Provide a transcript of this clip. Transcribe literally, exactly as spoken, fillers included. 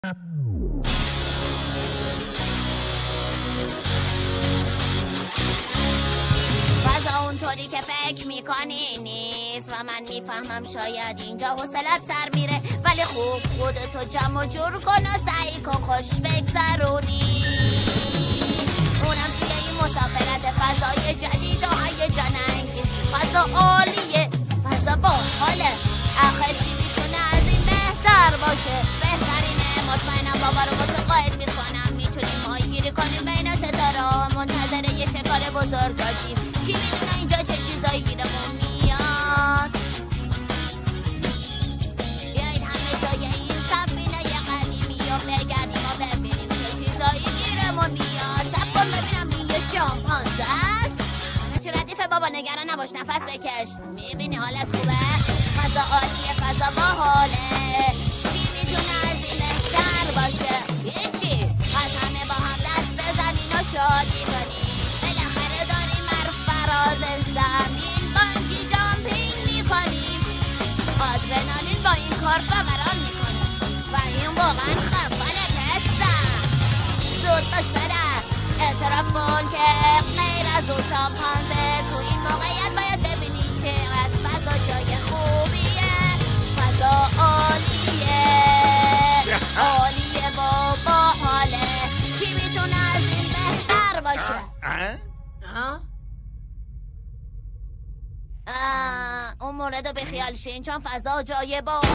فضا اونطوری که فکر میکنی نیست و من میفهمم شاید اینجا حوصلت سر میره، ولی خوب خودتو جمع و جور کن و سعی کن خوش بگذرونی، اونم توی این مسافرت فضای جدید و هیجان انگیز. فضا عالیه، فضا باحاله، آخه چی میتونه از این بهتر باشه؟ بهترینه، مطمئنم بابا رو متقاعد میکنم میتونیم ماهیگیری کنیم بین ستاره، منتظر یه شکار بزرگ باشیم. کی میدونه اینجا چه چیزایی گیرمون میاد؟ بیایید همه جای این سفینه قدیمی و بگردیم و ببینیم چه چیزایی گیرمون میاد. سب کن ببینم این یه شامپانزه است. همه چی ردیفه بابا، نگران نباش، نفس بکش. میبینی حالت خوبه؟ فضا عالیه، فضا باحاله، چی میتونه از این بهتر باشه؟ هیچی، پس همه با هم دست بزنین و شادی کنیم. بالاخره داریم هر فراز زمین بانجی جامپینگ میکنیم. آدرنالین با این کار فوران میکنه و این واقعا خفنه پسر. زود باش پدر، اعتراف کن که غیر از اون شامپانزه تو این موقعیت باید ببینی چقدر فضا جای خوبیه. فضا عالیه، عالیه بابا، حاله، چی میتونه از این بهتر باشه؟ ها؟ آه، اون مورد رو بخیال شین چون فضا جای با